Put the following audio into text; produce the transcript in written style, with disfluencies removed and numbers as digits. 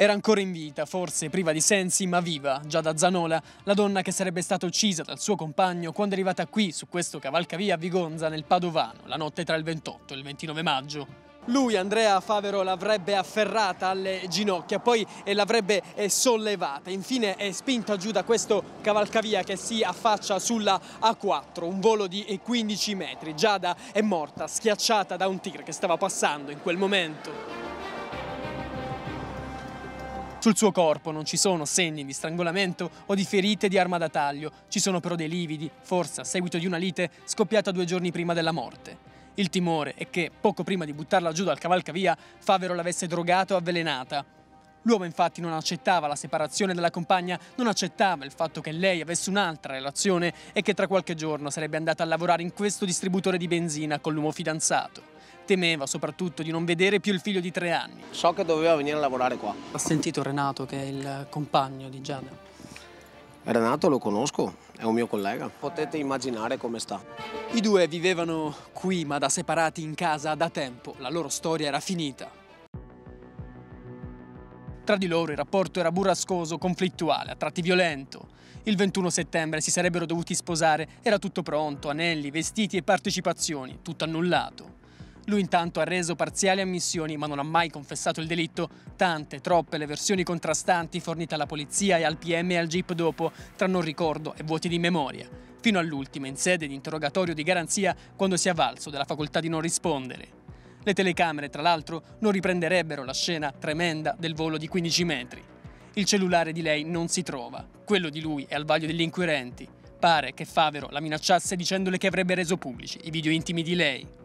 Era ancora in vita, forse priva di sensi, ma viva, già da Zanola, la donna che sarebbe stata uccisa dal suo compagno quando è arrivata qui, su questo cavalcavia a Vigonza, nel Padovano, la notte tra il 28 e il 29 maggio. Lui, Andrea Favero, l'avrebbe afferrata alle ginocchia, poi l'avrebbe sollevata. Infine è spinta giù da questo cavalcavia che si affaccia sulla A4, un volo di 15 metri. Giada è morta, schiacciata da un tir che stava passando in quel momento. Sul suo corpo non ci sono segni di strangolamento o di ferite di arma da taglio, ci sono però dei lividi, forse a seguito di una lite scoppiata 2 giorni prima della morte. Il timore è che, poco prima di buttarla giù dal cavalcavia, Favero l'avesse drogata o avvelenata. L'uomo infatti non accettava la separazione dalla compagna, non accettava il fatto che lei avesse un'altra relazione e che tra qualche giorno sarebbe andata a lavorare in questo distributore di benzina con l'uomo fidanzato. Temeva soprattutto di non vedere più il figlio di 3 anni. So che doveva venire a lavorare qua. Ha sentito Renato, che è il compagno di Giada? Renato lo conosco, è un mio collega. Potete immaginare come sta. I due vivevano qui, ma da separati in casa da tempo. La loro storia era finita. Tra di loro il rapporto era burrascoso, conflittuale, a tratti violento. Il 21 settembre si sarebbero dovuti sposare, era tutto pronto, anelli, vestiti e partecipazioni, tutto annullato. Lui intanto ha reso parziali ammissioni, ma non ha mai confessato il delitto. Tante, troppe le versioni contrastanti fornite alla polizia e al PM e al GIP dopo, tra non ricordo e vuoti di memoria. Fino all'ultima, in sede di interrogatorio di garanzia, quando si è avvalso della facoltà di non rispondere. Le telecamere, tra l'altro, non riprenderebbero la scena tremenda del volo di 15 metri. Il cellulare di lei non si trova, quello di lui è al vaglio degli inquirenti. Pare che Favero la minacciasse dicendole che avrebbe reso pubblici i video intimi di lei.